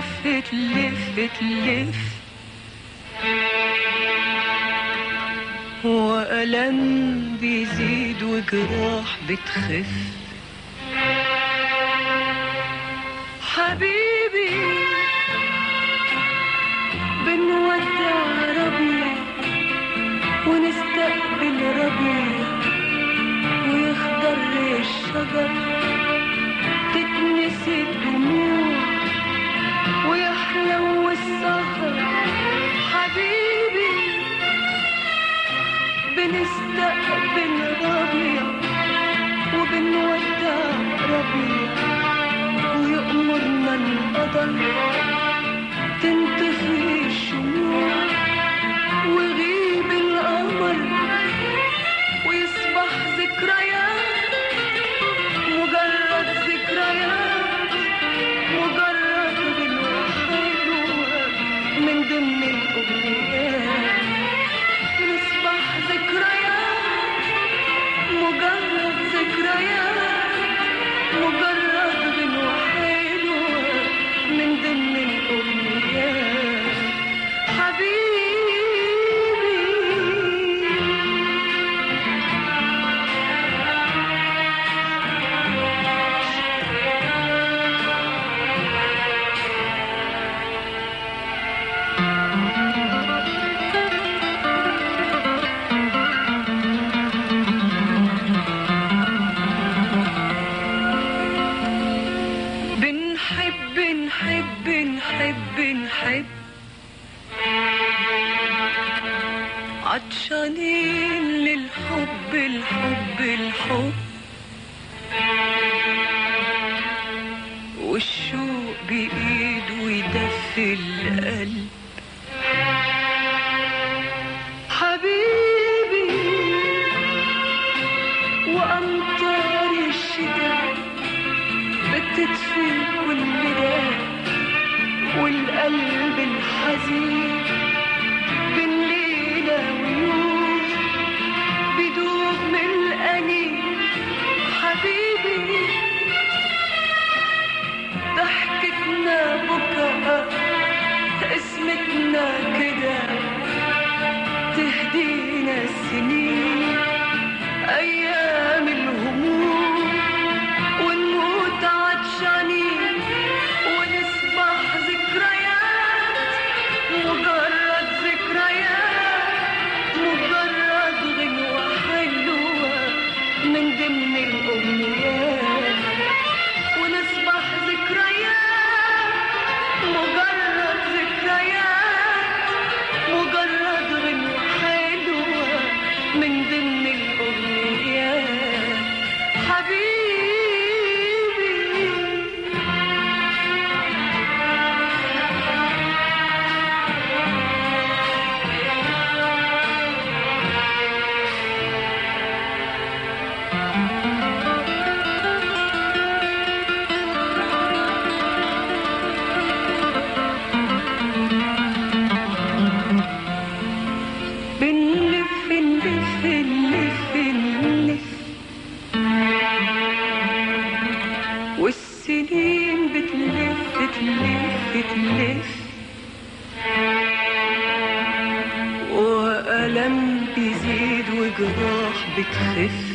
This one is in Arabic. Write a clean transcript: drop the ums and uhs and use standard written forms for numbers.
تلف تلف تلف وألم بيزيد وجراح بتخف. حبيبي بنودع ربيع ونستقبل ربيع ويخضر الشجر تتنسي الدموع ويحلو السهر. حبيبي بنستقبل ربيع وبنودع ربيع ويأمرنا القدر تنطفي الشموع ويغيب القمر ويصبح ذكريات، مجرد ذكريات، مجرد غنوة حلوة من ضمن الأغنيات. تصبح ذكريات، مجرد ذكريات، مجرد غنوة حلوة من ضمن الأغنيات. حبيبي بنحب نحب نحب عطشانين للحب الحب الحب والشوق بإيده يدفي القلب. حبيبي وأمطار الشتاء بتدفي كل ده والقلب الحزين بين ليلة ويوم بدوب من الأنين. حبيبي ضحكتنا بكاء اسمتنا كده تهدينا السنين أيام الهموم ونموت عطشانين ونصبح ذكريات، مجرد ذكريات، مجرد غنوة حلوة من ضمن الأغنيات. ونصبح ذكريات، مجرد ذكريات، مجرد غنوة حلوة من ضمن الأغنيات. حبيبي بنلف نلف نلف نلف والسنين بتلف تلف تلف وألم بيزيد وجراح بتخف.